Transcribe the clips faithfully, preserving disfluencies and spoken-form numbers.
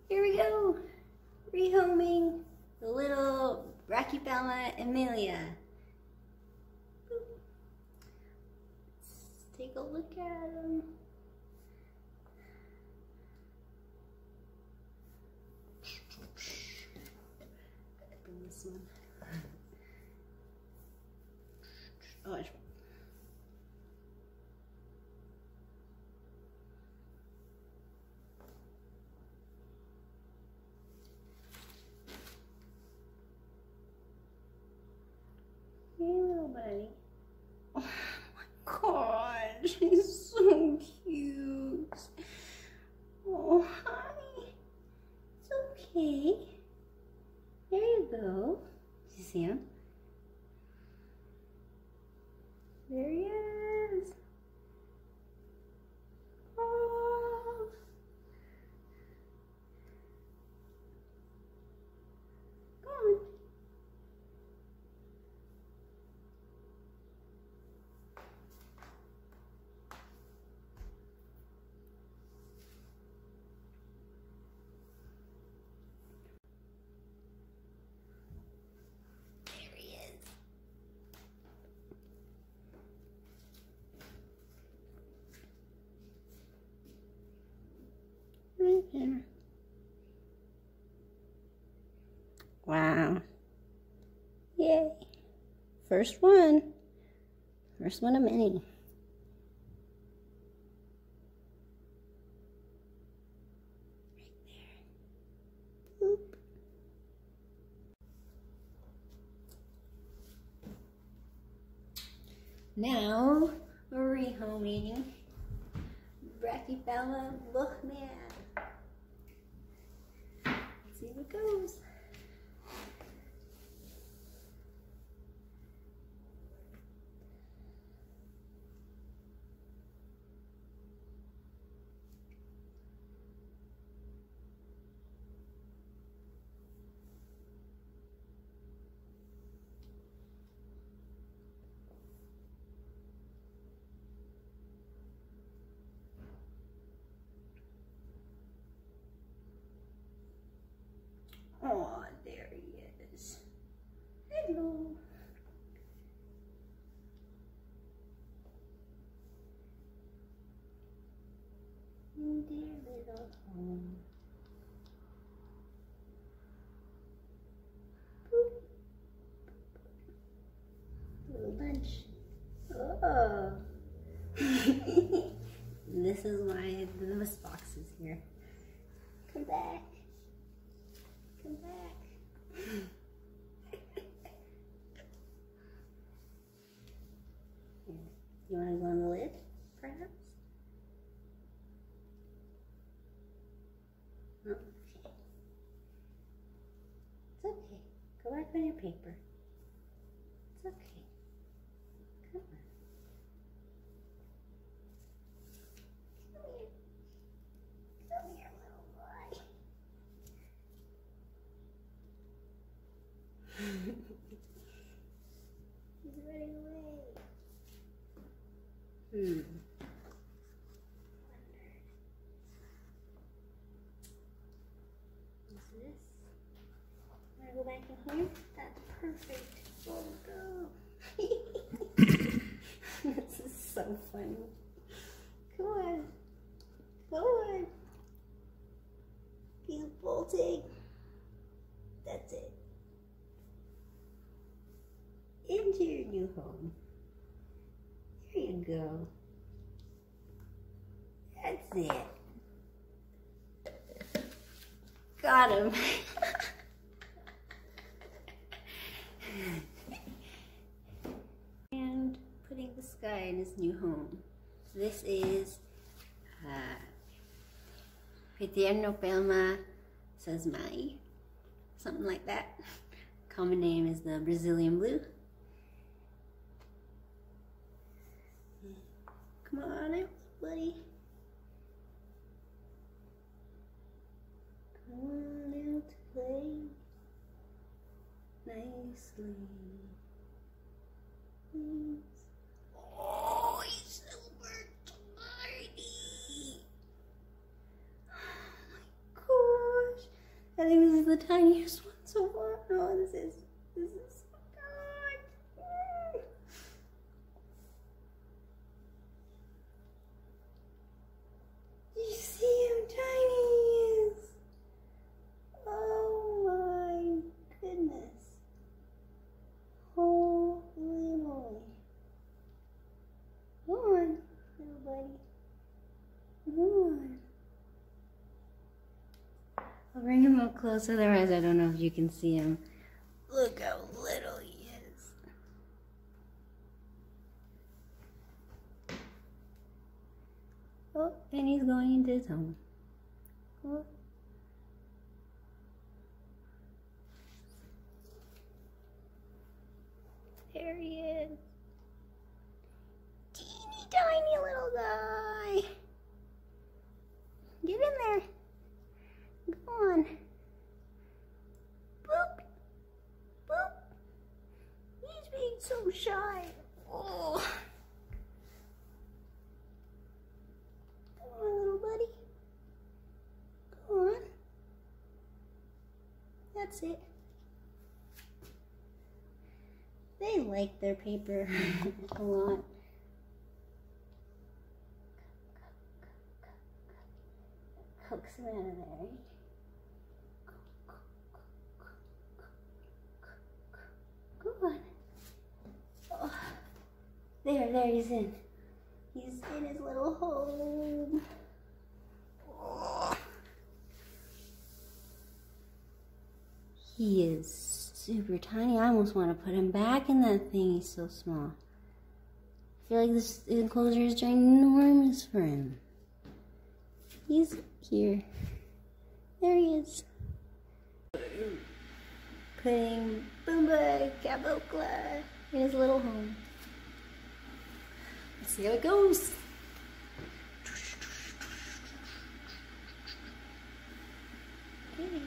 Here we go, rehoming the little Brachypelma emilia. Let's take a look at them. Bring this one. Oh, it's Hey, little buddy. Oh my god, she's so cute. Oh, hi. It's okay. There you go. You see him? There he is. Oh. Come on. Right there. Wow. Yay. First one. First one of many. Right there. Boop. Now we're rehoming Brachypelma Buchmann. Let's see how it goes. Oh, there he is. Hello. In their little home. Boop. Little bunch. Oh. This is why the newest box is here. Come back. Come back. You want to go on the lid, perhaps? Oh, okay. It's okay. Go back on your paper. It's okay. Come on. Come here. Come here, little boy. He's running away. Hmm. What's this? Wanna go back in here? That's perfect. Oh, go. This is so funny. Come on. Come on. He's bolting. That's it. Into your new home. There you go. That's it. Got him. And putting this guy in his new home. This is uh, Pythernopelma sasmai, something like that. Common name is the Brazilian blue. Come on out, buddy. Come on out to play nicely. Please. Oh, he's super tiny. Oh my gosh. the tiniest one so far. Oh, this is, this is so good. You see how tiny he is? Oh my goodness. Holy moly. Go on, little buddy. Go on. I'll bring him up close, otherwise I don't know if you can see him. Look how little he is. Oh, and he's going into his home. Oh. There he is. Teeny tiny little guy. Get in there. Go on. Boop. Boop. He's being so shy. Oh. Come on, little buddy. Go on. That's it. They like their paper a lot. Coax him out of there. Go on. Oh. There, there he's in. He's in his little home. Oh. He is super tiny. I almost want to put him back in that thing. He's so small. I feel like this enclosure is ginormous for him. He's here. There he is. Putting Boomba Cabocla in his little home. Let's see how it goes. Okay.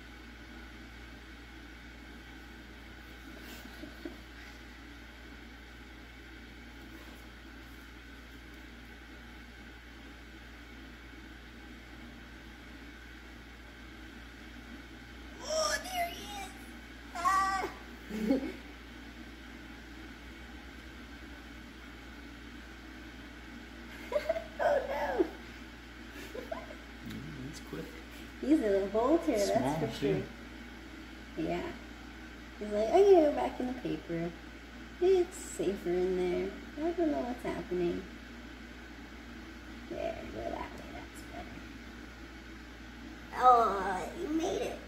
He's a little bolter, that's Small, for sure. too. Yeah. He's like, I'm gonna go back in the paper. It's safer in there. I don't know what's happening. There, go that way, that's better. Oh, you made it.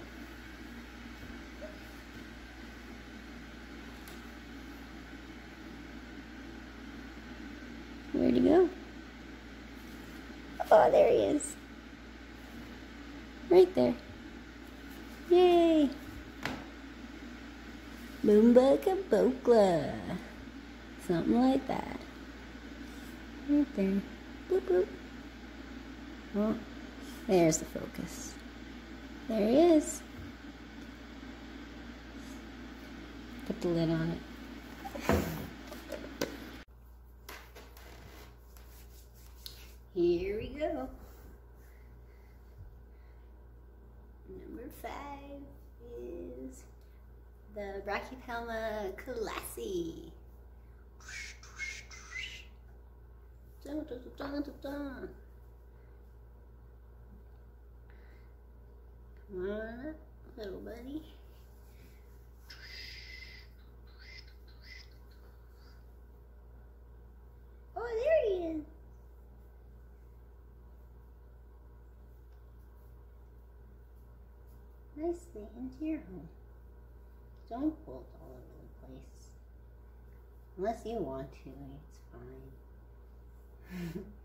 Where'd he go? Oh, there he is. Right there. Yay! Boomba Cabocla. Something like that. Right there. Boop boop. Oh, there's the focus. There he is. Put the lid on it. Here we go. Number five is the Brachypelma Collassi. Dun, dun, dun, dun, dun. Come on, little buddy. Oh, there he is. Nicely into your home. Don't bolt all over the place. Unless you want to, it's fine.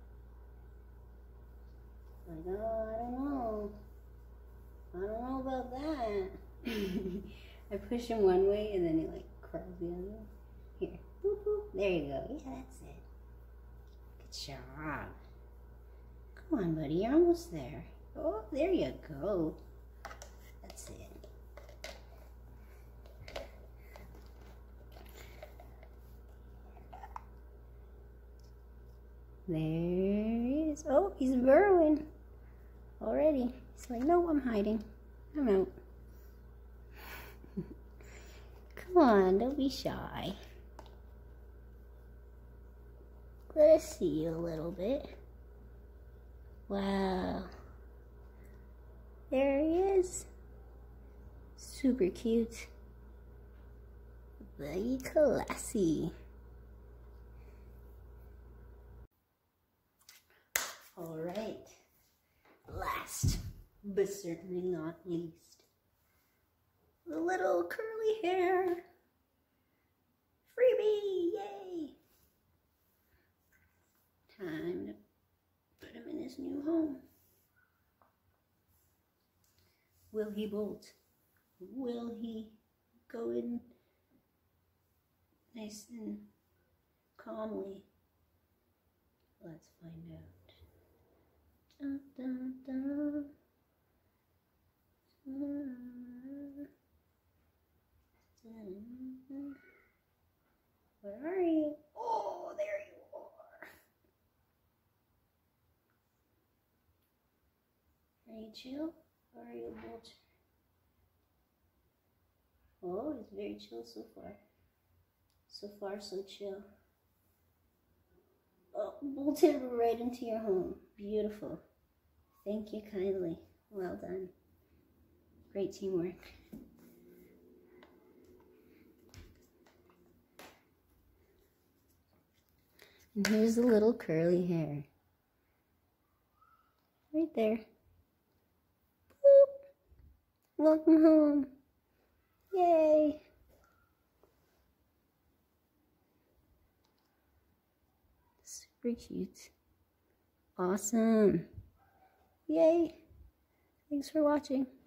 Like, oh, I don't know. I don't know about that. I push him one way and then he like crawls the other way. Here. Boop, boop. There you go. Yeah, that's it. Good job. Come on, buddy. You're almost there. Oh, there you go. That's it. There he is. Oh, he's burrowing already. He's like, no, I'm hiding. I'm out. Come on, don't be shy. Let us see you a little bit. Wow. There he is. Super cute. Very classy. All right. Last, but certainly not least, the little curly hair. Freebie, yay! Time to put him in his new home. Will he bolt? Will he go in nice and calmly? Let's find out. Dun, dun, dun. Where are you? Oh, there you are. Are you chill or are you a bolter? Oh, he's very chill so far. So far, so chill. Oh, bolted right into your home. Beautiful. Thank you kindly. Well done. Great teamwork. And here's the little curly hair. Right there. Boop. Welcome home. Yay. Super cute. Awesome. Yay. Thanks for watching.